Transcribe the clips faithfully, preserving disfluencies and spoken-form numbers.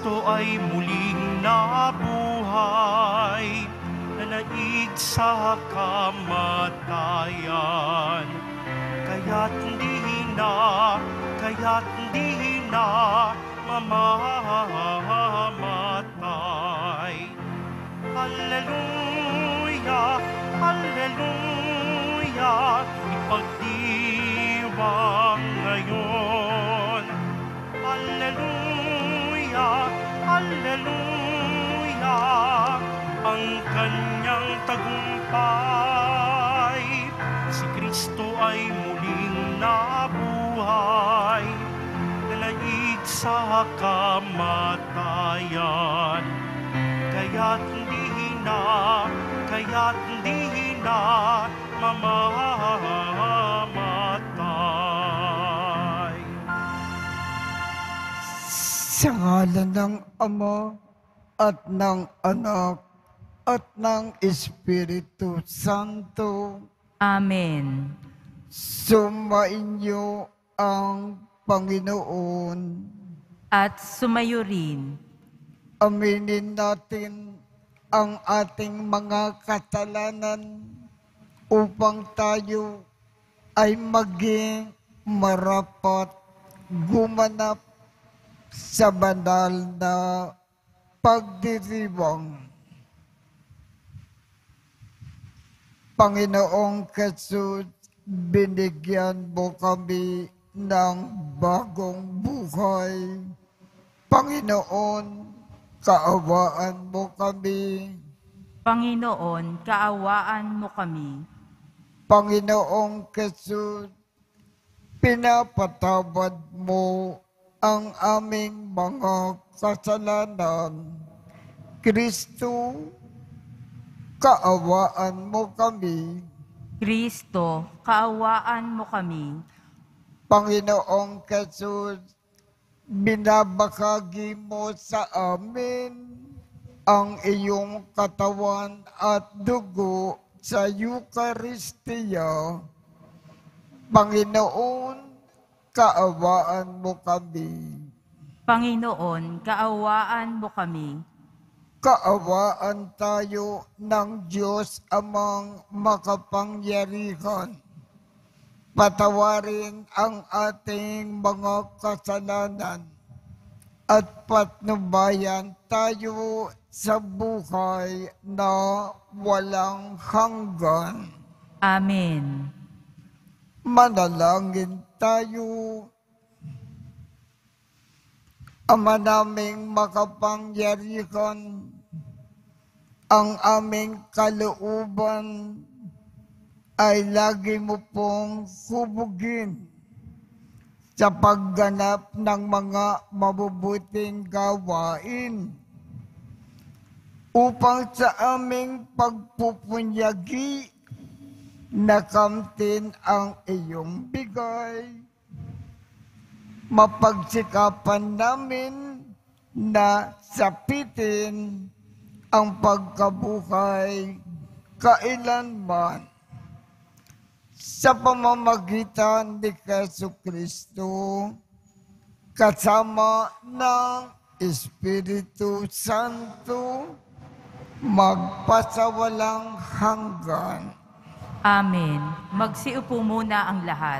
Kristo ay muling nabuhay, nanaig sa kamatayan. Kaya't hindi na, kaya't hindi na mamamatay. Hallelujah, hallelujah, ipagdiwang ngayon. Hallelujah, hallelujah, ang kanyang tagumpay. Si Kristo ay muling nabuhay, nanaig sa kamatayan. Kaya't hindi na, kaya't hindi na mamamatay. Sa ngalan ng Ama at ng Anak at ng Espiritu Santo. Amen. Sumainyo ang Panginoon. At sumayo rin. Aminin natin ang ating mga kasalanan upang tayo ay maging marapat gumanap sa banal na pagdiriwang. Panginoong Jesus, binigyan mo kami ng bagong buhay. Panginoon, kaawaan mo kami. Panginoon, kaawaan mo kami. Panginoong Jesus, pinapatawad mo ang aming mga kasalanan. Kristo, kaawaan mo kami. Kristo, kaawaan mo kami. Panginoong Jesus, binabahagi mo sa amin ang iyong katawan at dugo sa Eucharistia. Panginoon, kaawaan mo kami. Panginoon, kaawaan mo kami. Kaawaan tayo ng Diyos amang makapangyarihan. Patawarin ang ating mga kasalanan at patnubayan tayo sa buhay na walang hanggan. Amen. Manalangin tayo. Ama naming makapangyarihan, ang aming kalooban ay lagi mo pong hubugin sa pagganap ng mga mabubuting gawain upang sa aming pagpupunyagi nakamtin ang iyong bigay. Mapagsikapan namin na sapitin ang pagkabuhay kailanman sa pamamagitan ni Jesucristo kasama ng Espiritu Santo magpasawalang hanggan. Amen. Magsiupo muna ang lahat.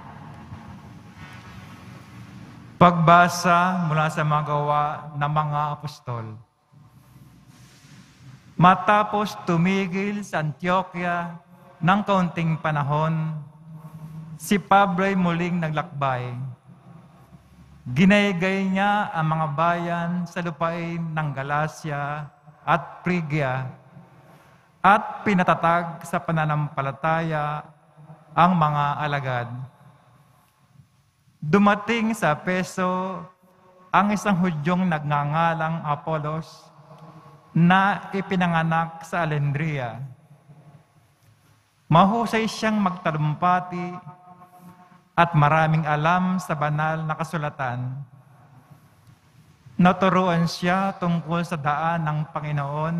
Pagbasa mula sa mga gawa ng mga apostol. Matapos tumigil sa Antioquia ng kaunting panahon, si Pablo ay muling naglakbay. Ginaygay niya ang mga bayan sa lupain ng Galacia at Phrygia at pinatatag sa pananampalataya ang mga alagad. Dumating sa Efeso ang isang Hudyong nagngangalang Apolos na ipinanganak sa Alexandria. Mahusay siyang magtalumpati at maraming alam sa banal na kasulatan. Naturuan siya tungkol sa daan ng Panginoon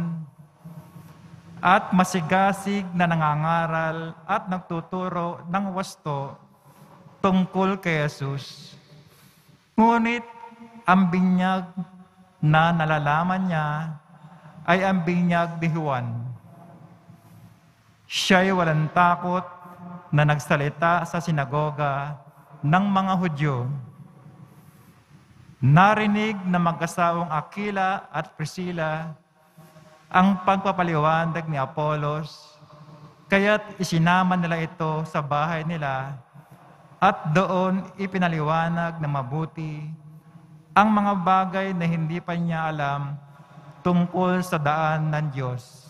at masigasig na nangangaral at nagtuturo ng wasto tungkol kay Jesus. Ngunit ang binyag na nalalaman niya ay ang binyag ni Juan. Siya'y walang takot na nagsalita sa sinagoga ng mga Hudyo. Narinig na mag-asawang Aquila at Priscilla ang pagpapaliwanag ni Apolos, kaya't isinama nila ito sa bahay nila at doon ipinaliwanag na mabuti ang mga bagay na hindi pa niya alam tungkol sa daan ng Diyos.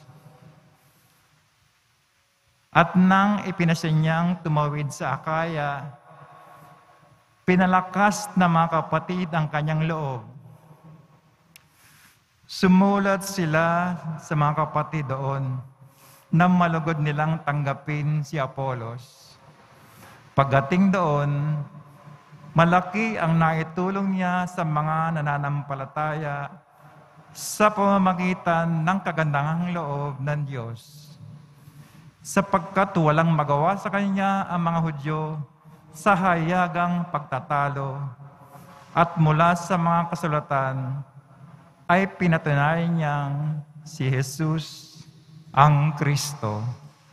At nang ipinasya niyang tumawid sa Akaya, pinalakas ng mga kapatid ang kanyang loob. Sumulat sila sa mga kapatid doon na malugod nilang tanggapin si Apolos. Pagdating doon, malaki ang naitulong niya sa mga nananampalataya sa pamamagitan ng kagandahang loob ng Diyos. Sapagkat walang magawa sa kanya ang mga Hudyo sa hayagang pagtatalo, at mula sa mga kasulatan ay pinatunayan niyang si Jesus ang Kristo.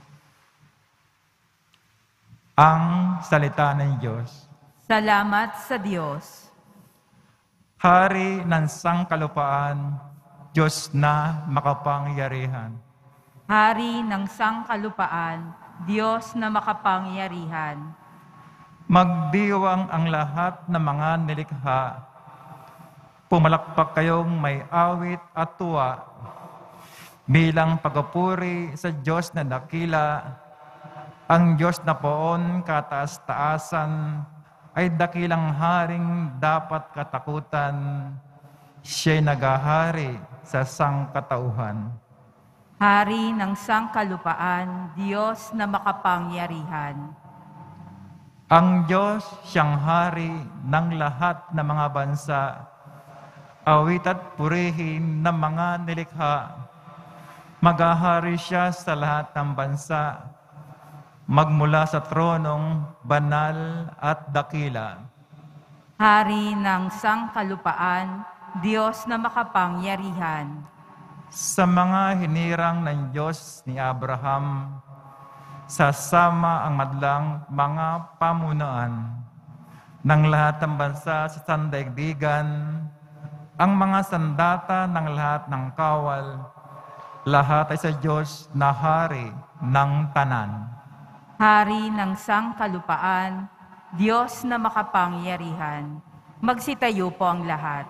Ang salita ng Diyos. Salamat sa Diyos. Hari ng sangkalupaan, Diyos na makapangyarihan. Hari ng sangkalupaan, Diyos na makapangyarihan. Magdiwang ang lahat ng mga nilikha. Pumalakpak kayong may awit at tuwa bilang pagpupuri sa Diyos na dakila. Ang Diyos na poon kataas-taasan ay dakilang haring dapat katakutan. Siya'y nagahari sa sangkatauhan. Hari ng sangkalupaan, Diyos na makapangyarihan. Ang Diyos siyang hari ng lahat ng mga bansa. Awit at purihin ng mga nilikha. Magahari siya sa lahat ng bansa, magmula sa tronong banal at dakila. Hari ng sangkalupaan, Diyos na makapangyarihan. Sa mga hinirang ng Diyos ni Abraham, sasama ang madlang mga pamunuan ng lahat ng bansa sa sandaigdigan, ang mga sandata ng lahat ng kawal, lahat ay sa Diyos na hari ng tanan. Hari ng sangkalupaan, Diyos na makapangyarihan. Magsitayo po ang lahat.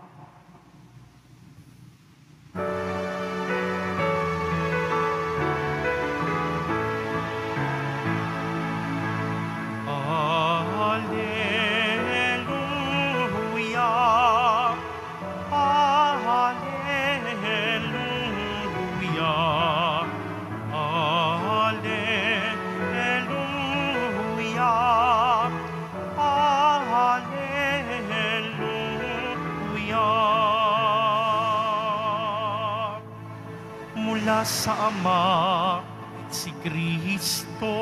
Hallelujah, hallelujah, hallelujah, hallelujah. Mula sa Ama, si Kristo,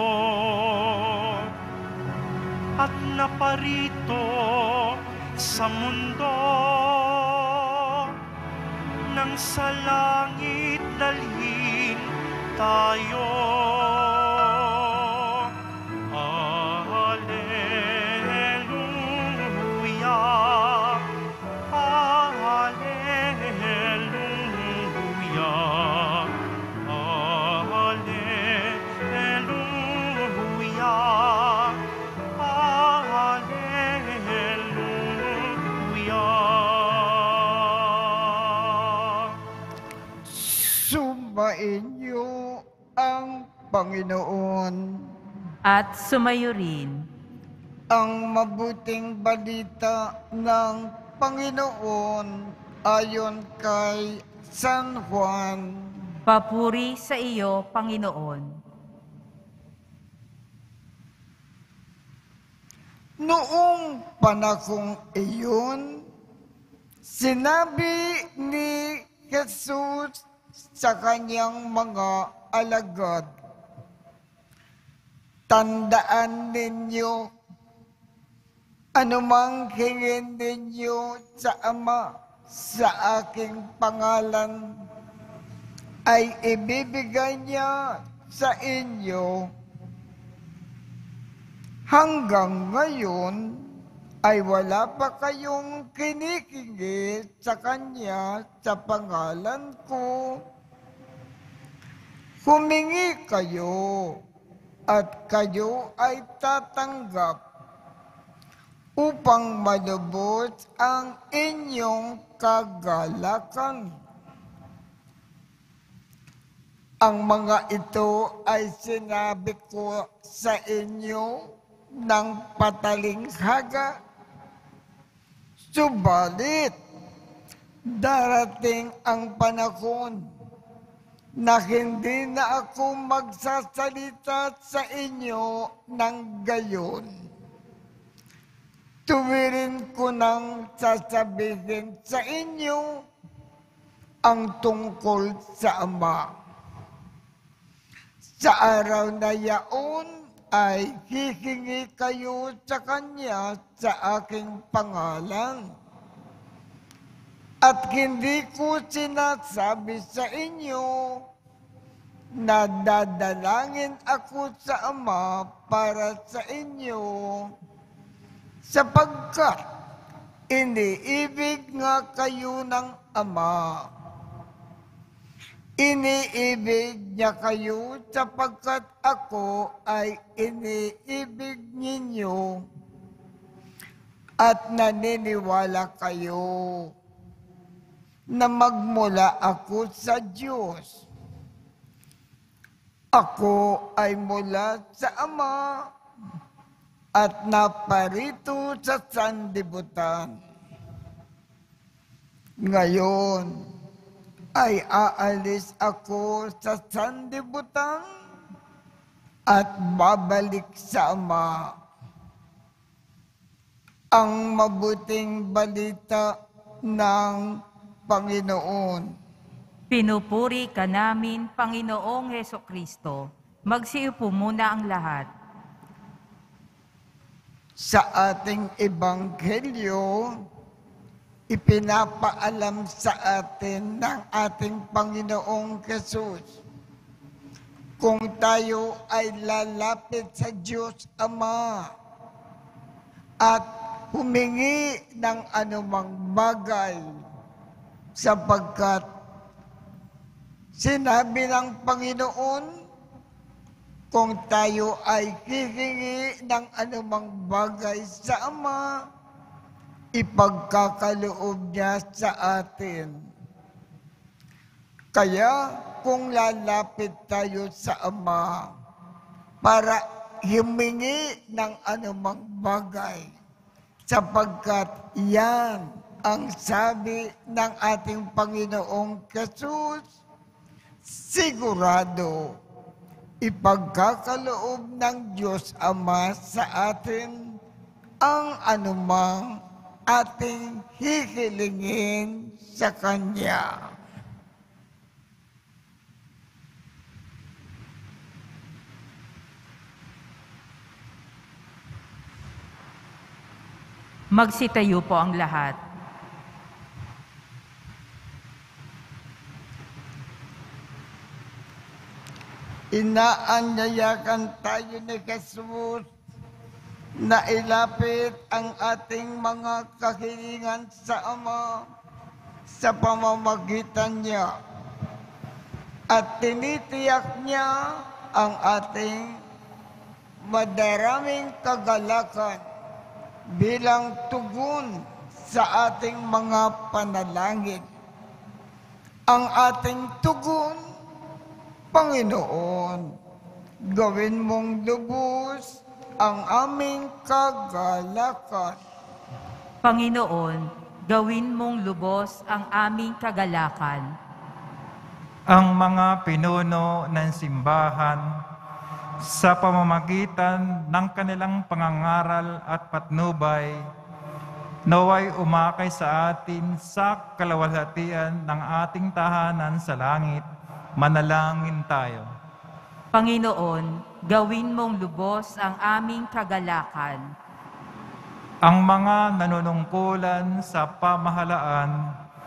at naparito sa mundo, nang sa langit dalhin tayo. Hallelujah, hallelujah, hallelujah. Sumain niyo ang Panginoon. At sumayo rin. Ang mabuting balita ng Panginoon ayon kay San Juan. Papuri sa iyo, Panginoon. Noong panahong iyon, sinabi ni Jesus sa kanyang mga alagad, tandaan ninyo, anumang hingin ninyo sa Ama sa aking pangalan ay ibibigay niya sa inyo. Hanggang ngayon ay wala pa kayong kinikingit sa Kanya sa pangalan ko. Humingi kayo at kayo ay tatanggap upang malubos ang inyong kagalakan. Ang mga ito ay sinabi ko sa inyo ng patalinghaga. Subalit, darating ang panahon na hindi na ako magsasalita sa inyo ng gayon. Tuwirin ko nang sasabihin sa inyo ang tungkol sa Ama. Sa araw na yaon ay hihingi kayo sa Kanya sa aking pangalan. At hindi ko sinasabi sa inyo na dadalangin ako sa Ama para sa inyo, sapagkat iniibig nga kayo ng Ama. Iniibig niya kayo sapagkat ako ay iniibig ninyo at naniniwala kayo na magmula ako sa Diyos. Ako ay mula sa Ama at naparito sa sanlibutan. Ngayon ay aalis ako sa sanlibutan at babalik sa Ama. Ang mabuting balita ng Panginoon. Pinupuri ka namin, Panginoong Hesukristo. Magsiupo muna ang lahat. Sa ating ebanghelyo, ipinapaalam sa atin ng ating Panginoong Jesus kung tayo ay lalapit sa Diyos Ama at humingi ng anumang bagay, sapagkat sinabi ng Panginoon, kung tayo ay hihingi ng anumang bagay sa Ama, ipagkakaloob niya sa atin. Kaya kung lalapit tayo sa Ama para humingi ng anumang bagay, sapagkat yan ang sabi ng ating Panginoong Jesus, sigurado ipagkakaloob ng Diyos Ama sa atin ang anumang ating hihilingin sa Kanya. Magsitayo po ang lahat. Inaanyayakan tayo ni Jesus na ilapit ang ating mga kahilingan sa Ama sa pamamagitan niya. At tinitiyak niya ang ating madaraming kagalakan bilang tugon sa ating mga panalangin. Ang ating tugon, Panginoon, gawin mong lubos ang aming kagalakan. Panginoon, gawin mong lubos ang aming kagalakan. Ang mga pinuno ng simbahan sa pamamagitan ng kanilang pangangaral at patnubay, naway umakay sa atin sa kalawalhatian ng ating tahanan sa langit. Manalangin tayo. Panginoon, gawin mong lubos ang aming kagalakan. Ang mga nanunungkulan sa pamahalaan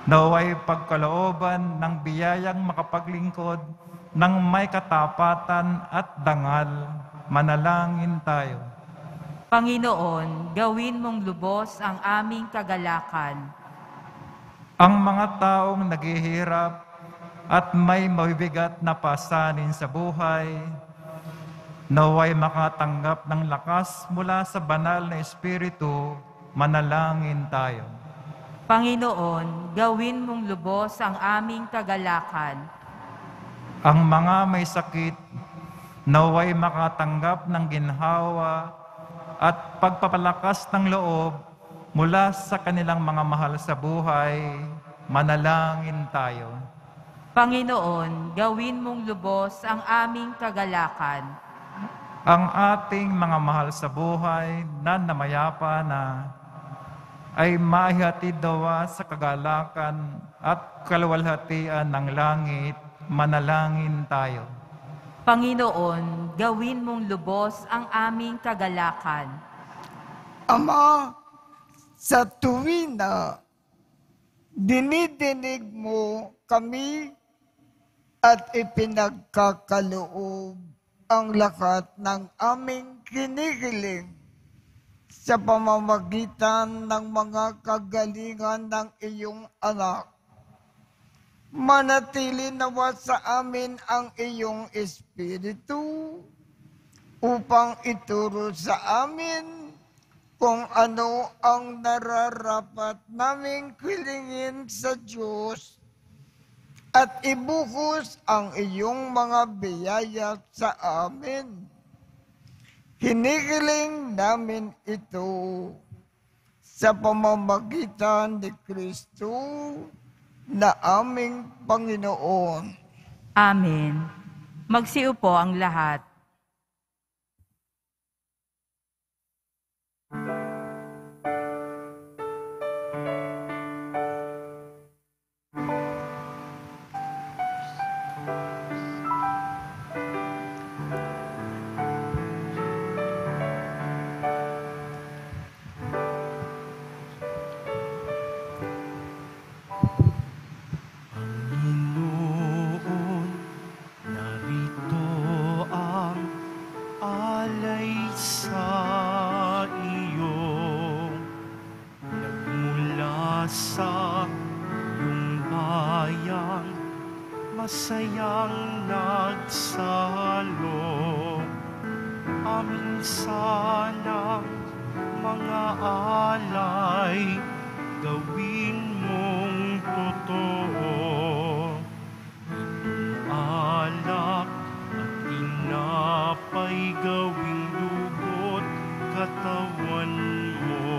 Naway pagkalooban ng biyayang makapaglingkod ng may katapatan at dangal. Manalangin tayo. Panginoon, gawin mong lubos ang aming kagalakan. Ang mga taong naghihirap at may mabibigat na pasanin sa buhay, naway makatanggap ng lakas mula sa banal na Espiritu. Manalangin tayo. Panginoon, gawin mong lubos ang aming kagalakan. Ang mga may sakit, naway makatanggap ng ginhawa at pagpapalakas ng loob mula sa kanilang mga mahal sa buhay. Manalangin tayo. Panginoon, gawin mong lubos ang aming kagalakan. Ang ating mga mahal sa buhay na namayapa na ay maihatid daw sa kagalakan at kaluwalhatian ng langit. Manalangin tayo. Panginoon, gawin mong lubos ang aming kagalakan. Ama, sa tuwin na dinidinig mo kami at ipinagkakaloob ang lakat ng aming kinikiling sa pamamagitan ng mga kagalingan ng iyong anak. Manatili nawa sa amin ang iyong Espiritu upang ituro sa amin kung ano ang nararapat naming kilingin sa Diyos at ibuhos ang iyong mga biyaya sa amin. Hinihiling namin ito sa pamamagitan ni Kristo na aming Panginoon. Amen. Magsiupo ang lahat. Panginoon, narito ang alay sa iyo. Nagmula sa iyong bayan, masayang nagsalo. Amin sanang mga alay, gawin mong totoo. Alak at tinapay, gawing dugot katawan mo.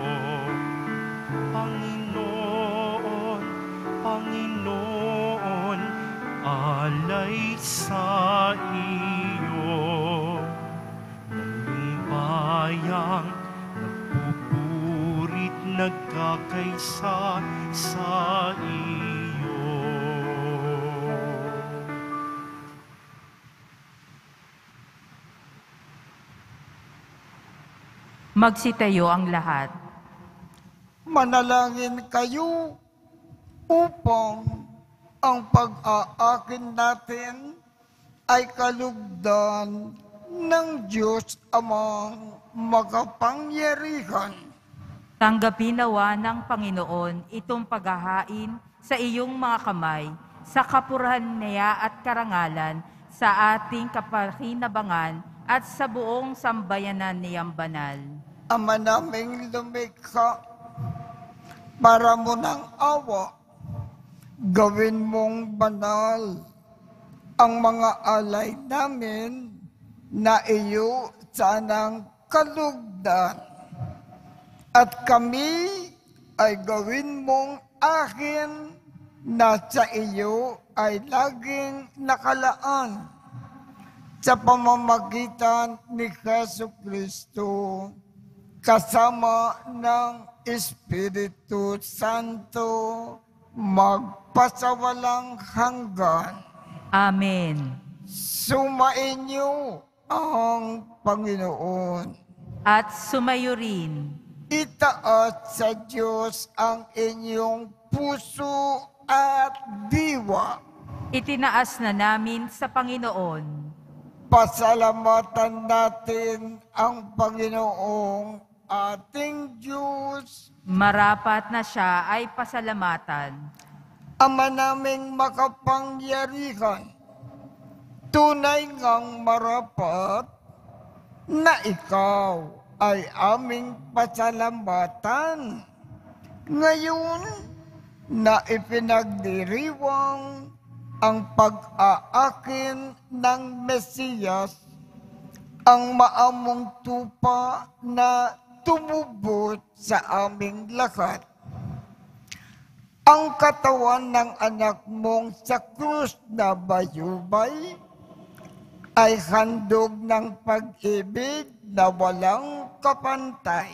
Panginoon, Panginoon, alay sa iyo. Ng bayang nagpupurit, nagkakaisa sa iyo. Magsitayo ang lahat. Manalangin kayo upang ang pag-aakin natin ay kalugdan ng Diyos Amang makapangyarihan. Tanggapin nawa ng Panginoon itong paghahain sa iyong mga kamay, sa kapurahan niya at karangalan, sa ating kapakinabangan at sa buong sambayanan niyang banal. Ama naming lumikha, para mo ng awa, gawin mong banal ang mga alay namin na iyo sanang kalugdan. At kami ay gawin mong akin na sa iyo ay laging nakalaan sa pamamagitan ni Jesucristo, kasama ng Espiritu Santo, magpasawalang hanggan. Amen. Sumainyo ang Panginoon. At sumayo rin. Itaas sa Diyos ang inyong puso at diwa. Itinaas na namin sa Panginoon. Pasalamatan natin ang Panginoong ating Diyos. Marapat na siya ay pasalamatan. Ama naming makapangyarihan, tunay ngang marapat na ikaw ay aming pasalamatan. Ngayon na ipinagdiriwang ang pag-aakin ng Mesiyas, ang maamong tupa na tumubot sa aming lahat. Ang katawan ng anak mong sa krus na bayubay ay handog ng pag-ibig na walang kapantay.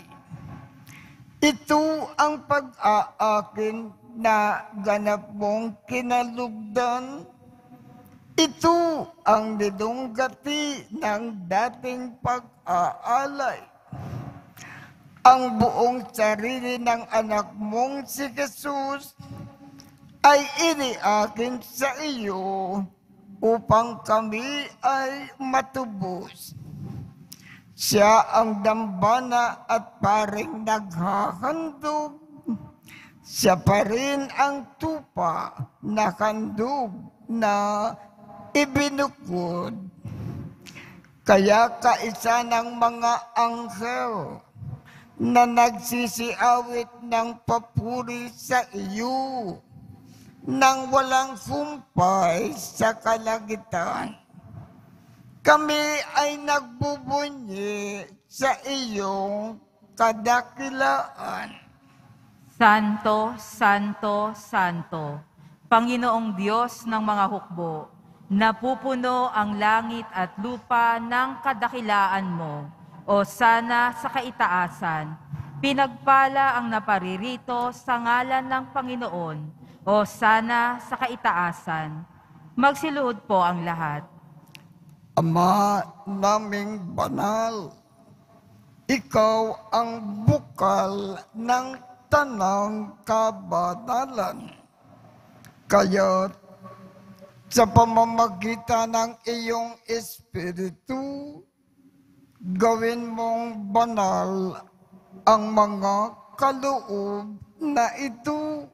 Ito ang pag-aakin na ganap mong kinalugdan. Ito ang nilunggati ng dating pag-aalay. Ang buong sarili ng anak mong si Jesus ay iniakin sa iyo upang kami ay matubos. Siya ang dambana at paring naghahandog. Siya pa rin ang tupa na kandog na ibinukod. Kaya kaisa ng mga anghel na nagsisiawit ng papuri sa iyo nang walang humpay sa kalangitan. Kami ay nagbubunyi sa iyong kadakilaan. Santo, Santo, Santo, Panginoong Diyos ng mga hukbo, napupuno ang langit at lupa ng kadakilaan mo, o sana sa kaitaasan. Pinagpala ang naparirito sa ngalan ng Panginoon, o sana sa kaitaasan. Magsiluhod po ang lahat. Ama naming banal, ikaw ang bukal ng tanang kabanalan. Kaya't sa pamamagitan ng iyong Espiritu, gawin mong banal ang mga kaloob na ito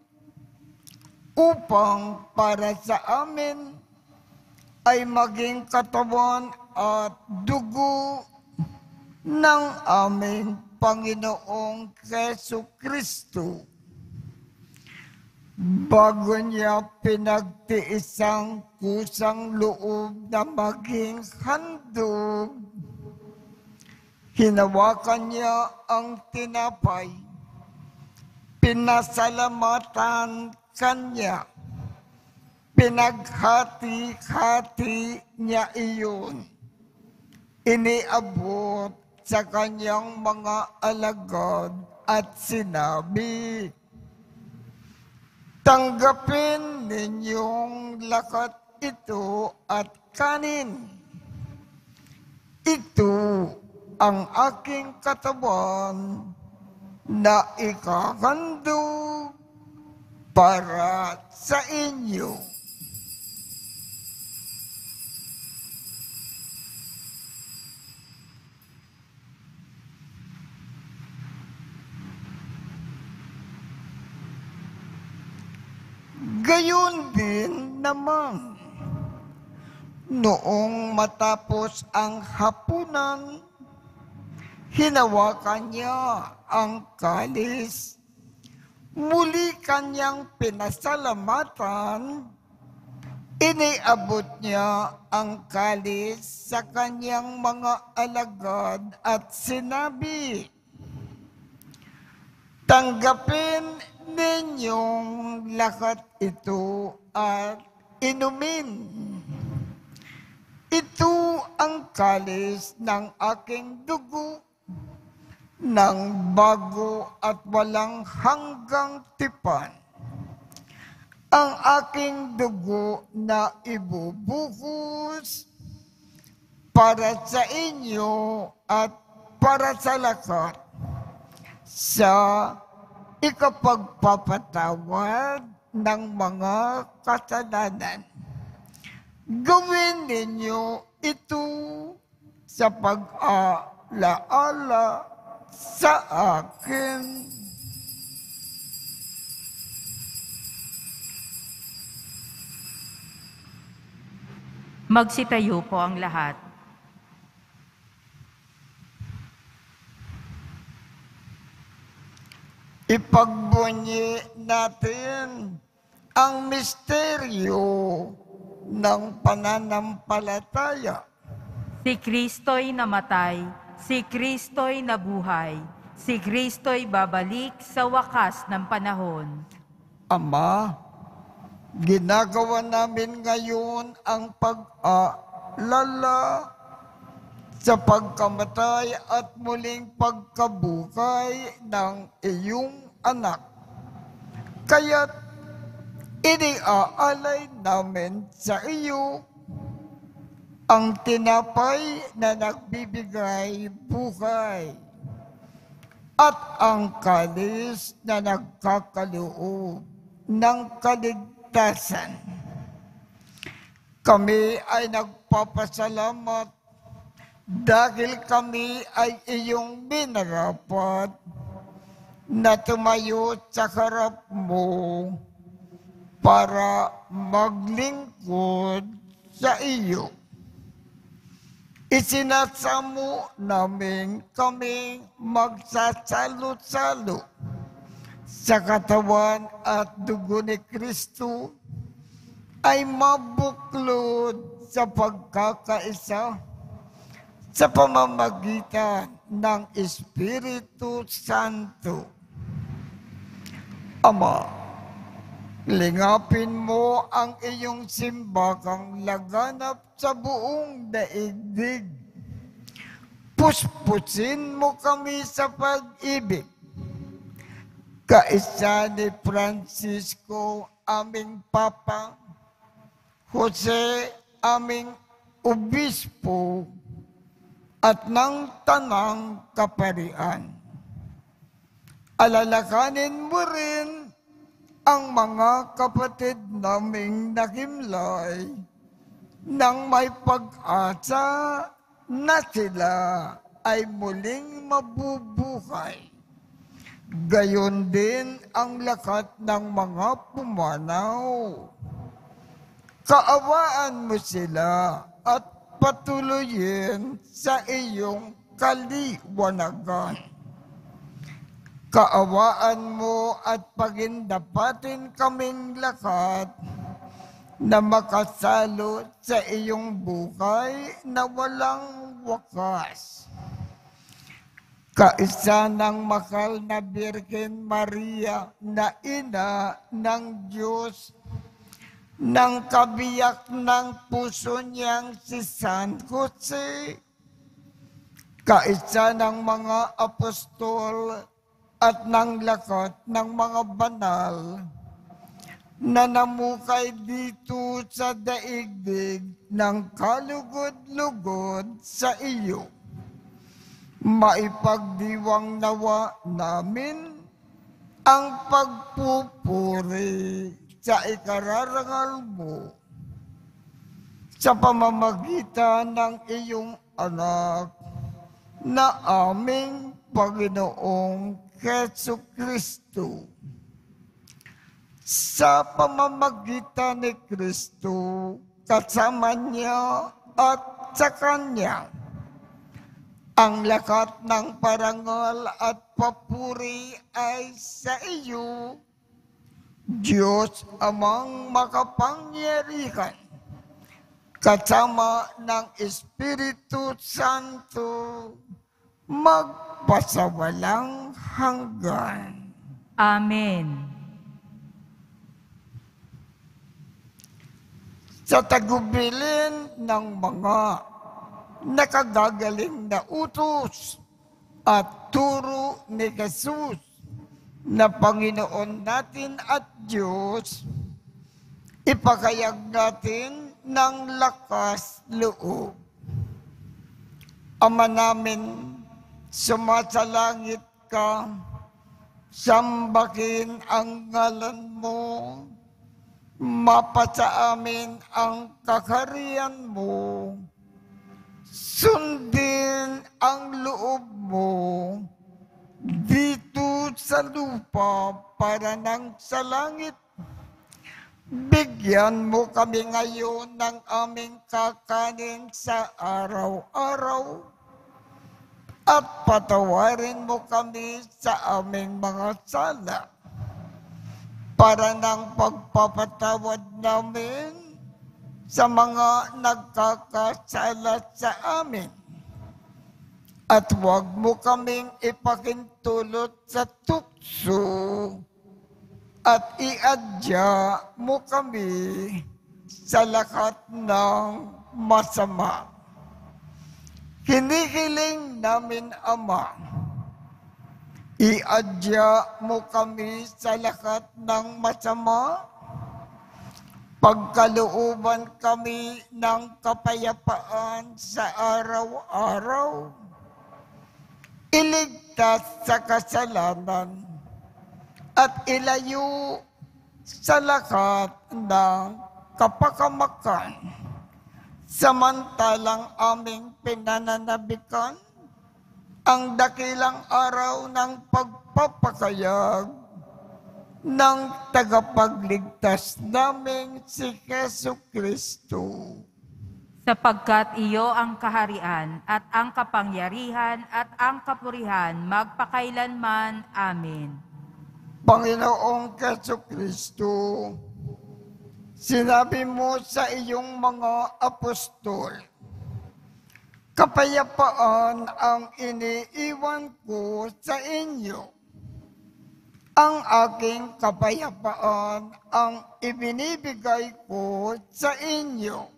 upang para sa amin ay maging katawan at dugo ng aming Panginoong Jesucristo. Bago niya pinagtiisang kusang loob na maging handog, hinawakan niya ang tinapay, pinasalamatan kanya, pinaghati-hati niya iyon, iniabot sa kanyang mga alagad at sinabi, tanggapin ninyong lahat ito at kanin. Ito ang aking katawan na ikahandog para sa inyo. Gayon din naman, noong matapos ang hapunan, hinawakan niya ang kalis, muli kanyang pinasalamatan, iniabot niya ang kalis sa kanyang mga alagad at sinabi, tanggapin ninyong lahat ito at inumin. Ito ang kalis ng aking dugo, ng bago at walang hanggang tipan. Ang aking dugo na ibubuhos para sa inyo at para sa lahat, sa ikapagpapatawad ng mga kasalanan. Gawin ninyo ito sa pag-alaala sa akin. Magsitayo po ang lahat. Ipagbunyi natin ang misteryo ng pananampalataya. Si Kristo'y namatay, si Kristo'y nabuhay, si Kristo'y babalik sa wakas ng panahon. Ama, ginagawa namin ngayon ang pag-aalala sa pagkamatay at muling pagkabuhay ng iyong anak. Kaya't iniaalay namin sa iyo ang tinapay na nagbibigay buhay at ang kalis na nagkakaloob ng kaligtasan. Kami ay nagpapasalamat dahil kami ay iyong minarapat na tumayo sa harap mo para maglingkod sa iyo. Isinasamo namin kami magsasalo-salo sa katawan at dugo ni Kristo ay mabuklod sa pagkakaisa sa pamamagitan ng Espiritu Santo. Ama, lingapin mo ang iyong simbakang laganap sa buong daigdig. Puspusin mo kami sa pag-ibig. Kaisa ni Francisco, aming Papa, Jose, aming Obispo, at ng Tanang Kaparian. Alalakanin mo rin ang mga kapatid naming nakimlay nang may pag-asa na sila ay muling mabubuhay. Gayon din ang lakat ng mga pumanaw. Kaawaan mo sila at patuloyin sa iyong kaliwanagan. Kaawaan mo at pagindapatin kaming lakat na makasalo sa iyong buhay na walang wakas. Kaisa ng mahal na Birhen Maria na ina ng Diyos, ng kabiyak ng puso niyang si San Jose, kaisa ng mga apostol at ng lakat ng mga banal na namukay dito sa daigdig ng kalugod-lugod sa iyo. Maipagdiwang nawa namin ang pagpupuri sa ikararangal mo sa pamamagitan ng iyong anak na aming Panginoong Jesucristo. Sa pamamagitan ni Kristo, kasama niya at sa Kanya, ang lakat ng parangal at papuri ay sa iyo, Diyos amang makapangyarihan, kasama ng Espiritu Santo, magpasawalang hanggan. Amen. Sa tagubilin ng mga nakagagaling na utos at turo ni Jesus na Panginoon natin at Diyos, ipakayag natin ng lakas loob. Ama namin, sumasalangit ka, sambahin ang ngalan mo, mapasa amin ang kakarian mo, sundin ang loob mo dito sa lupa para nang sa langit. Bigyan mo kami ngayon ng aming kakanin sa araw-araw at patawarin mo kami sa aming mga sala para ng pagpapatawad namin sa mga nagkakasala sa amin. At huwag mo kaming ipakintulot sa tukso at iadya mo kami sa lahat ng masama. Hinihiling namin, Ama, iadya mo kami sa lahat ng masama, pagkalooban kami ng kapayapaan sa araw-araw, iligtas sa kasalanan, at ilayo sa lahat ng kapakamakan, samantalang aming pinananabikan ang dakilang araw ng pagpapakayag ng tagapagligtas naming si Jesucristo. Sapagkat iyo ang kaharian at ang kapangyarihan at ang kapurihan magpakailanman. Amen. Panginoong Jesucristo, sinabi mo sa iyong mga apostol, kapayapaan ang iniiwan ko sa inyo. Ang aking kapayapaan ang ibinibigay ko sa inyo.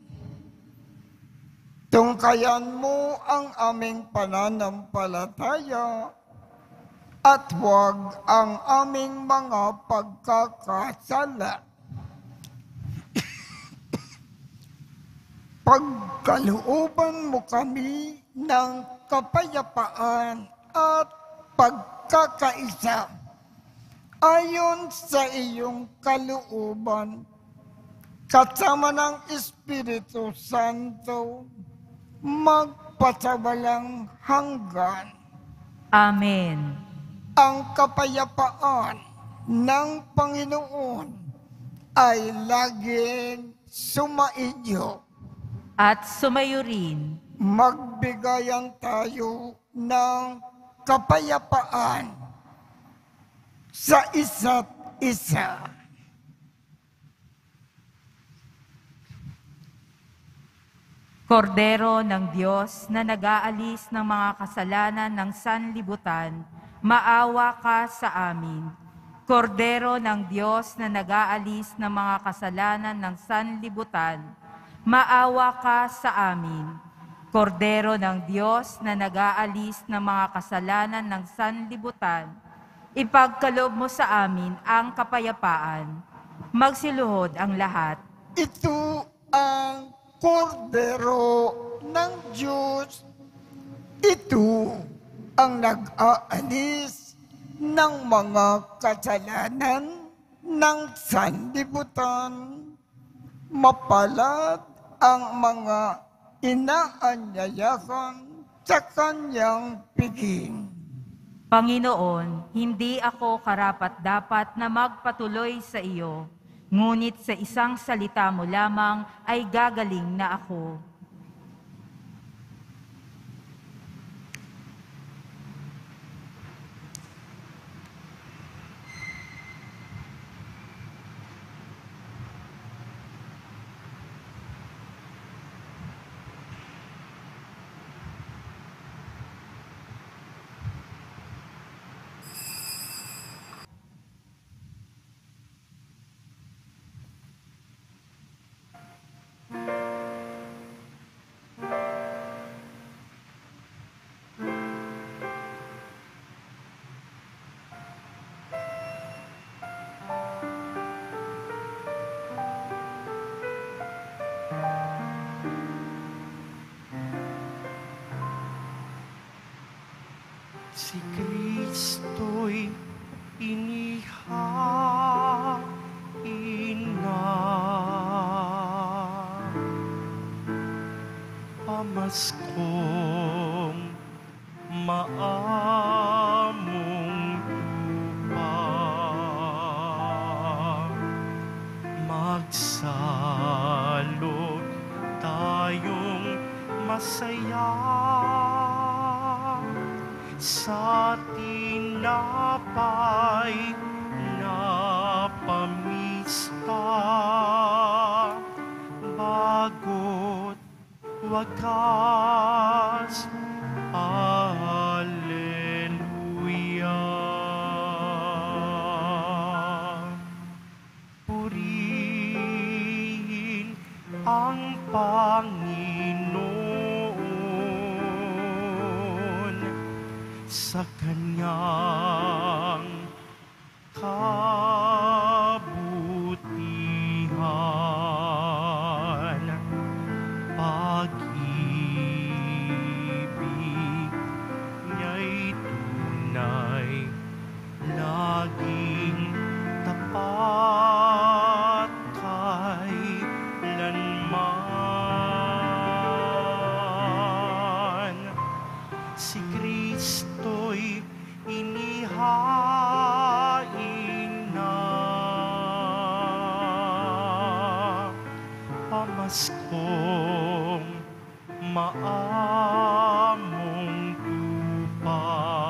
Tungkayan mo ang aming pananampalataya at huwag ang aming mga pagkakasala. Pagkalooban mo kami ng kapayapaan at pagkakaisa ayon sa iyong kalooban, kasama ng Espiritu Santo, magpasawalang hanggan. Amen. Ang kapayapaan ng Panginoon ay laging sumainyo. At sumayo rin. Magbigayan tayo ng kapayapaan sa isa't isa. Kordero ng Diyos na nag-aalis ng mga kasalanan ng sanlibutan, maawa ka sa amin. Kordero ng Diyos na nag-aalis ng mga kasalanan ng sanlibutan, maawa ka sa amin. Kordero ng Diyos na nag-aalis ng mga kasalanan ng sanlibutan, ipagkaloob mo sa amin ang kapayapaan. Magsiluhod ang lahat. Ito ang Kordero ng Diyos. Ito ang nag-aalis ng mga kasalanan ng sanlibutan. Mapalad ang mga inaanyayahan sa kanyang piging. Panginoon, hindi ako karapat-dapat na magpatuloy sa iyo, ngunit sa isang salita mo lamang ay gagaling na ako. Si Kristo'y inihain na pamaskong maamong lupa. Magsalo tayong masaya sa tinapay na pamista, bago't wakas. Alleluia. Purihin ang Panginoon sa kanyang kabutihan. Pag-ibig niya'y tunay, laging tapat kailanman. Si Kristo'y inihain na pamaskong maamong lupa.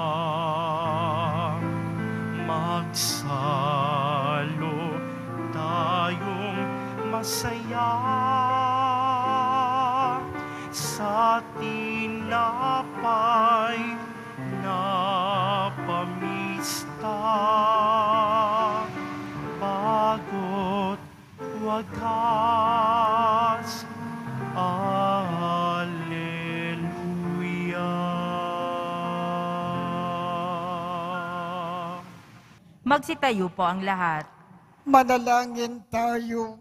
Magsalo tayong masaya sa tinapay na pamista, bago't wagas. Alleluia. Magsitayo po ang lahat. Manalangin tayo.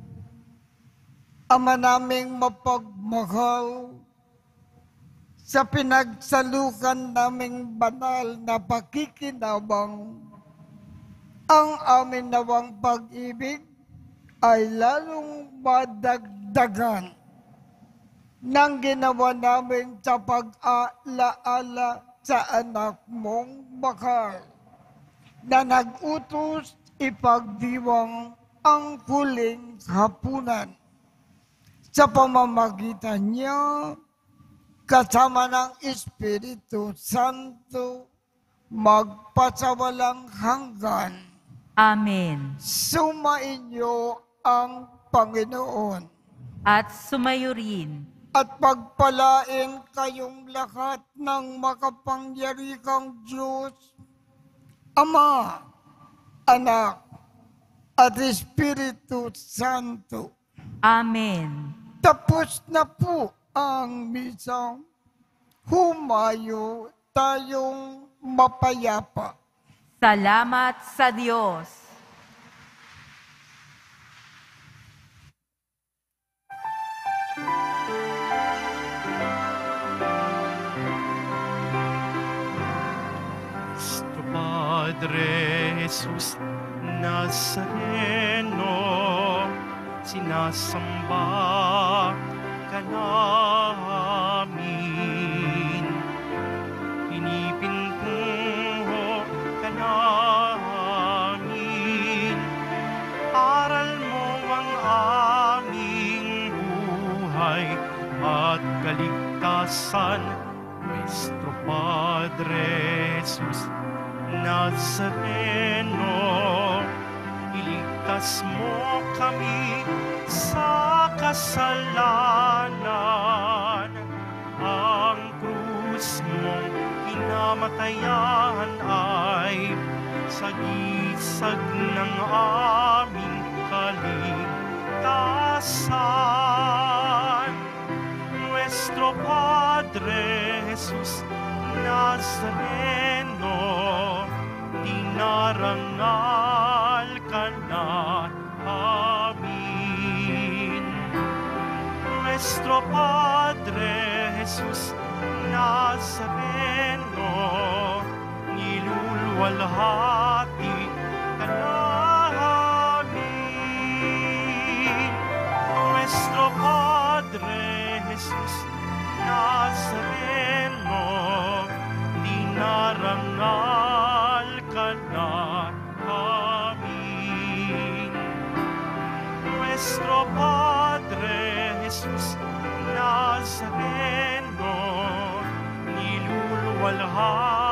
Ama naming mapagmahal, sa pinagsalukan naming banal na pakikinabang, ang amin nawang pag-ibig ay lalong madagdagan ng ginawa namin sa pag-alaala sa anak mong bakal na nag-utos ipagdiwang ang huling hapunan. Sa pamamagitan niya, kasama ng Espiritu Santo, magpasawalang hanggan. Amen. Sumainyo ang Panginoon. At sumayo rin. At pagpalain kayong lahat ng makapangyarihang Diyos, Ama, Anak, at Espiritu Santo. Amen. Tapos na po ang misa. Humayo tayong mapayapa. Salamat sa Diyos. Nuestro Padre Jesus Nazareno, sinasamba ka namin. Pinipintuho ka namin. Aral mo ang aming buhay at kaligtasan. Nuestro Padre Jesus Nazareno, iligtas mo kami sa kasalanan. Ang krus mong hinamatayan ay sagisag ng aming kaligtasan. Nuestro Padre Jesus Nazareno, dinarangal ka na amin. Nuestro Padre Jesus Nazareno, niluluwalhati ka namin. Nuestro Padre Jesus Nazareno, niluluwalhati